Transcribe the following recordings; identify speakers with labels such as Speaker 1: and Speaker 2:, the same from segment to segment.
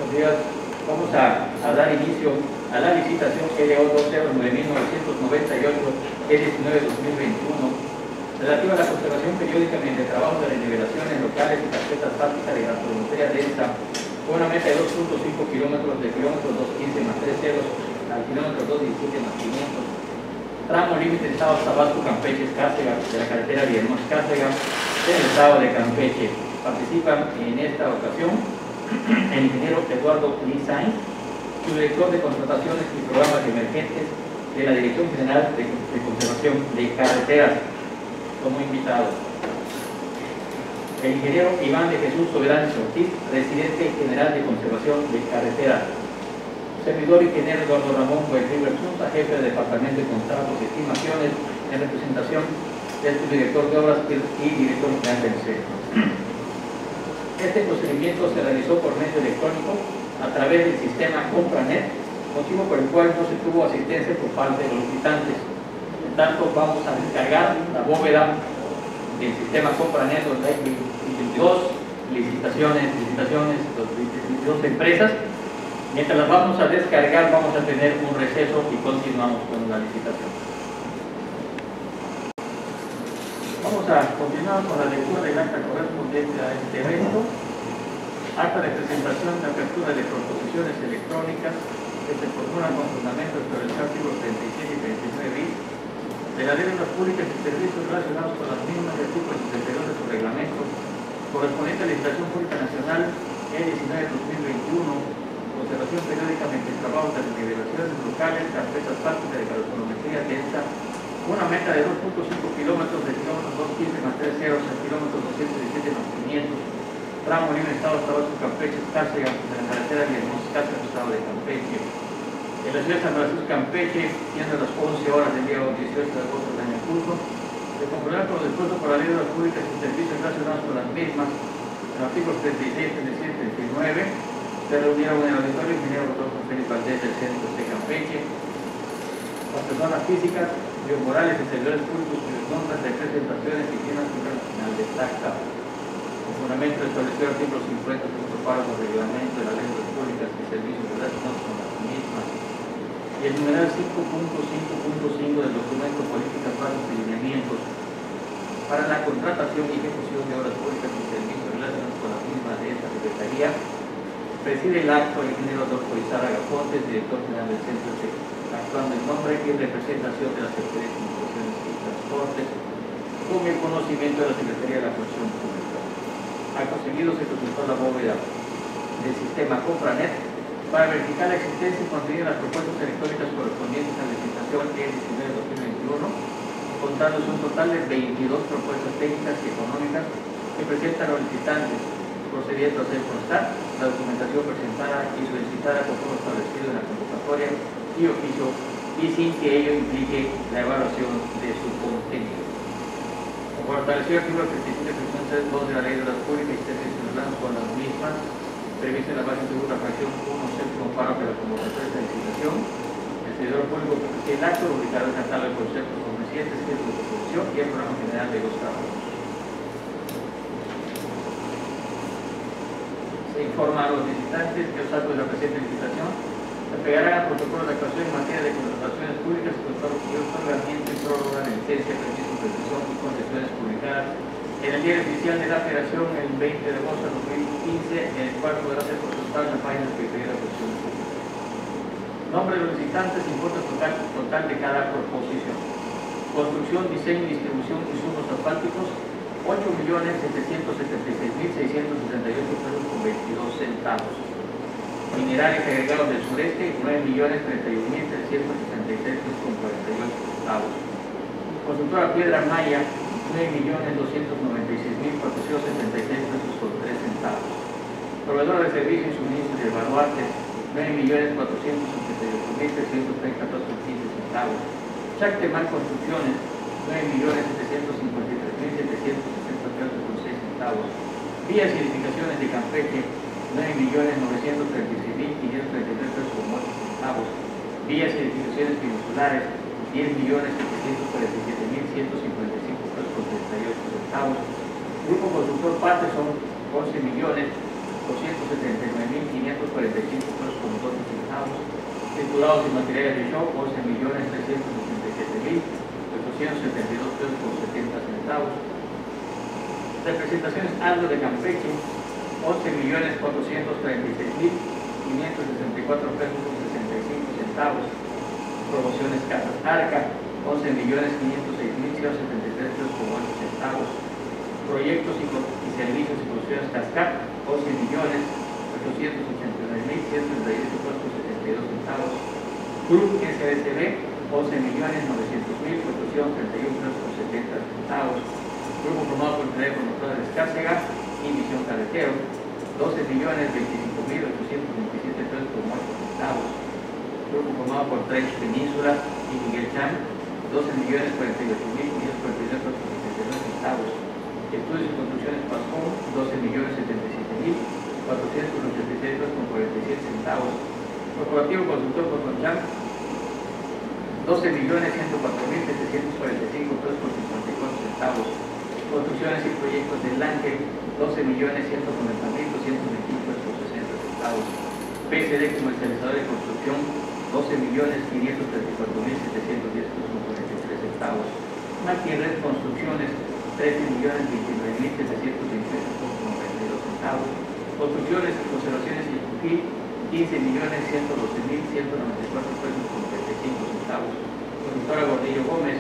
Speaker 1: buenos días. Vamos a dar inicio a la licitación LO 209.998 E19-2021 relativa a la conservación periódica mediante trabajo de las nivelaciones locales y carpeta asfáltica de granulometría densa con una meta de 2.5 kilómetros de kilómetro 215 más 3 ceros al kilómetro 217 más 500. Tramo límite estado Tabasco, Campeche, Escárcega, de la carretera Villahermosa, Escárcega, del estado de Campeche. Participan en esta ocasión el ingeniero Eduardo Lizain, su director de contrataciones y programas emergentes de la Dirección General de Conservación de Carreteras, como invitado. El ingeniero Iván de Jesús Soberano Ortiz, residente general de Conservación de Carreteras. Servidor ingeniero Eduardo Ramón Buenriver Sousa, jefe del Departamento de Contratos y Estimaciones, en representación del subdirector de Obras y director general del CEP. Este procedimiento se realizó por medio electrónico a través del sistema Compranet, motivo por el cual no se tuvo asistencia por parte de los licitantes. Por tanto, vamos a descargar la bóveda del sistema Compranet, donde hay 22 licitaciones, 22 empresas. Mientras las vamos a descargar, vamos a tener un receso y continuamos con la licitación. Vamos a continuar con la lectura del acta correspondiente a este evento. Acta de presentación de apertura de proposiciones electrónicas que se formulan con fundamentos sobre el artículo 37 y 39 bis de la Ley de Obras Públicas y Servicios relacionados con las mismas del artículo 72 de su reglamento correspondiente a la Licitación Pública Nacional E19-2021, conservación periódicamente de trabajo de las nivelaciones locales, carpeta asfáltica de granulometría densa, una meta de 2.5 kilómetros de kilómetros 215 más 3 ceros al kilómetro 217 más 500, tramo libre estado Tabasco, Campeche, Escárcega, de la carretera Villahermosa, Escárcega, estado de Campeche. En la ciudad de San Francisco, Campeche, siendo las 11 horas del día 18 de agosto del año en curso, se concluirá con lo dispuesto por la Ley de Obras Públicas y Servicios relacionados con las mismas, en los artículos 36, 37 y 39, se reunieron en el auditorio el ingeniero Rodolfo Félix Valdés del Centro de Campeche, las personas físicas, biomorales y servidores públicos cuyos nombres de presentaciones y tienen al final de acta. El fundamento establecido el artículo 50, segundo párrafo del reglamento de la Ley de Obras Públicas y Servicios relacionados con las mismas. Y el numeral 5.5.5 del documento Políticas Bases y Lineamientos para la contratación y ejecución de obras públicas y servicios relacionados con las mismas de esta Secretaría. Preside el acto el ingeniero Adolfo Izárraga Fontes, director general del Centro de actuando en nombre y representación de la Secretaría de Comunicaciones y Transportes, con el conocimiento de la Secretaría de la Función Pública. Acto seguido se consultó la bóveda del sistema Compranet para verificar la existencia y contenido de las propuestas electrónicas correspondientes a la licitación E19-2021, contándose un total de 22 propuestas técnicas y económicas que presentan los licitantes, procediendo a hacer constar la documentación presentada y solicitada conforme establecido en la convocatoria y oficio, y sin que ello implique la evaluación de su contenido. Como fortaleció el artículo 37, 2 de la Ley de Obras Públicas y Servicios relacionados con las mismas, previsto en la base segunda fracción 1, séptimo párrafo de la convocatoria de licitación, el servidor público que preside el acto ubicará el catálogo de conceptos convencientes que es su producción y el programa general de los trabajos. Se informa a los licitantes que los actos de la presente licitación se pegarán al protocolo de actuación en materia de contrataciones públicas y otorgamiento y prórroga de licencia, permiso, concesión y concesiones publicadas en el diario oficial de la Federación el 20 de agosto de 2015, en el cual podrá ser consultado en la página de la Secretaría de la Función Pública. Nombre de los licitantes, importe total de cada proposición. Construcción, diseño y distribución de insumos asfálticos, 8.776.668 pesos con 22 centavos. Minerales agregados del sureste, 9.031.366 pesos con 48 centavos. Constructora Piedra Maya, 9.296.476 pesos con 3 centavos. Proveedor de servicios y suministros de Baluarte, 9.488.330 pesos con 15 centavos. Chactemal Construcciones, 9.753.760 pesos con 6 centavos. Vías y edificaciones de Campeche, 9.936.533 pesos con 8 centavos. Vías y edificaciones peninsulares, 10.747.155 pesos con 38 centavos. Grupo Constructor Patterson, 11.279.500 pesos con 12 centavos. Titulados en materiales de show, 11.367.872 pesos con 70 centavos. Representaciones Aldo de Campeche, 11.436.564 pesos con 65 centavos. Promociones Casas Arca, 11.506.073 pesos con 8 centavos. Proyectos y servicios y construcciones Cascat, 11.889.138 pesos con 72 centavos. Club SBCB, 11.900.831 pesos con 70 centavos. Grupo formado por el teléfono de Escárcega y Misión Carretero, 12.025.827 pesos con 8 centavos. Grupo formado por Tres Península y Miguel Chan, 12.048.549 pesos con 79 centavos. Estudios y construcciones Pascón, 12.077.486 pesos con 47 centavos. Corporativo Consultor Cotonchan, 12.104.745 pesos con 54 centavos. Construcciones y proyectos del Ángel, 12.190.221 pesos con 60 centavos. PSD Comercializador de Construcción, 12.534.710 pesos con 43 centavos. Maquinred Construcciones, 13.029.720 pesos con 92 centavos. Construcciones y conservaciones y Juquil, 15.112.194 pesos con 35 centavos. Constructora Gordillo Gómez,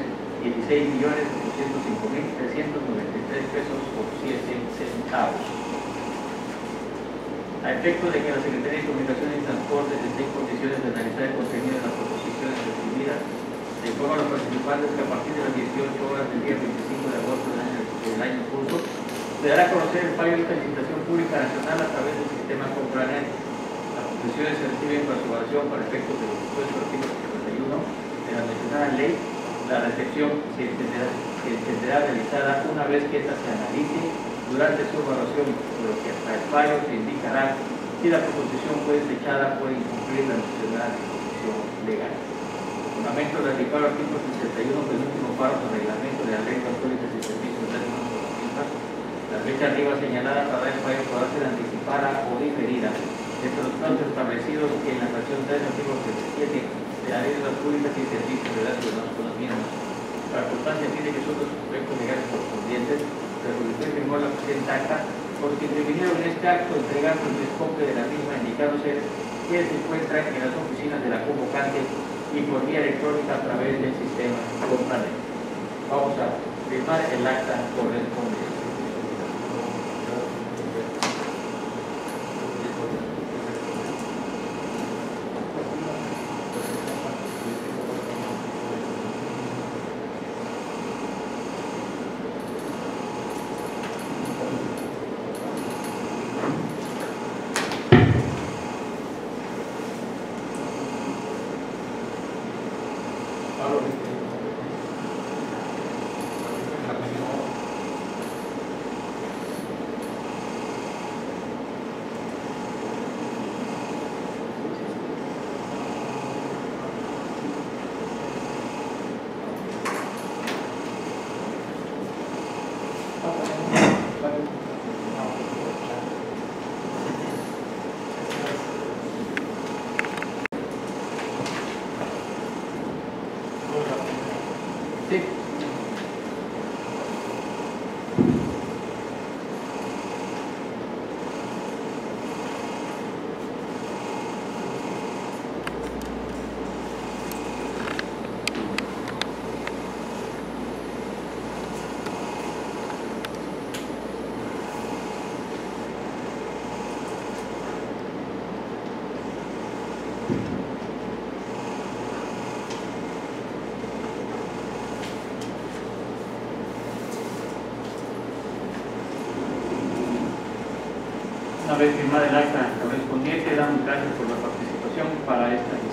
Speaker 1: 16.805.393 pesos con 7 centavos. A efecto de que la Secretaría de Comunicaciones y Transportes esté en condiciones de analizar el contenido de las proposiciones recibidas, se informa a los participantes que a partir de las 18 horas del día 25 de agosto del año en curso, se dará a conocer el fallo de esta licitación pública nacional a través del sistema Compranet. Las conclusiones se reciben para su evaluación para efectos de los dispuestos artículos 51 de la mencionada ley. La recepción se entenderá realizada una vez que ésta se analice. Durante su evaluación, por lo que hasta el fallo se indicará si la proposición fue desechada por incumplir la mencionada disposición legal. Fundamento del artículo 61 del último párrafo del reglamento de las reglas públicas y servicios de las la fecha arriba señalada para el fallo podrá ser anticipada o diferida entre los plazos establecidos en la fracción 3 del artículo 37 de la ley de las públicas y servicios relacionados con las mismas. La constancia tiene que son los aspectos legales correspondientes, pero usted firmó la presente acta porque intervinieron en este acto entregando el descopio de la misma, indicándose que se encuentra en las oficinas de la convocante y por vía electrónica a través del sistema Compranet. Vamos a firmar el acta correspondiente. Sí. Una vez firmada el acta correspondiente, damos gracias por la participación para esta